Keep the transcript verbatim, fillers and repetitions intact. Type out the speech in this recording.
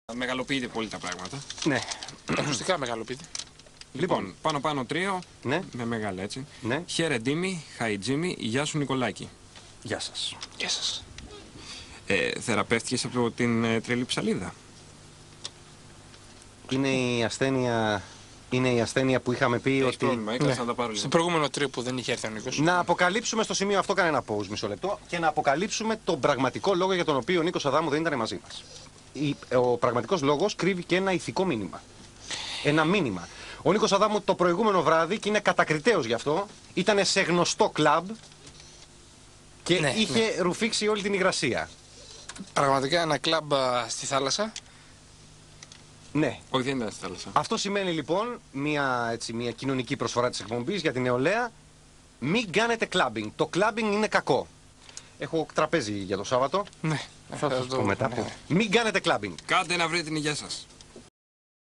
Μεγαλοποιείτε πολύ τα πράγματα. Ναι. Ακουστικά μεγαλοποιείτε. Λοιπόν, πάνω πάνω τρίο, Ναι. με μεγάλα έτσι. Ναι. Χαίρε Ντίμη, χαϊ Τζίμι, γεια σου Νικολάκη. Γεια σας. Γεια σας. Ε, θεραπεύτηκες από την ε, τρελή ψαλίδα. Είναι η ασθένεια, είναι η ασθένεια που είχαμε πει Έχεις ότι... πρόβλημα, έκανα Ναι. να τα πάρω Στο λίγο. προηγούμενο τρίο που δεν είχε έρθει ο Νίκος. Να αποκαλύψουμε στο σημείο αυτό κανένα pause μισό λεπτό και να αποκαλύψουμε τον πραγματικό λόγο για τον οποίο ο Νίκος Αδάμου δεν ήταν μαζί μας. Η, ο πραγματικός λόγος κρύβει και ένα ηθικό μήνυμα. Ένα μήνυμα. Ο Νίκος Αδάμου το προηγούμενο βράδυ, και είναι κατακριτέος γι' αυτό, ήταν σε γνωστό κλαμπ και Ναι, είχε ναι. ρουφήξει όλη την υγρασία. Πραγματικά ένα κλαμπ α, στη θάλασσα. Ναι. Όχι, δεν ήταν στη θάλασσα. Αυτό σημαίνει λοιπόν μια, έτσι, μια κοινωνική προσφορά της εκπομπής για την νεολαία. Μην κάνετε κλάμπινγκ. Το κλάμπινγκ είναι κακό. Έχω τραπέζι για το Σάββατο. Ναι. Θα σας το πω μετά. ναι, που- ναι. Μην κάνετε κλάμπινγκ. Κάντε να βρείτε την υγεία σας.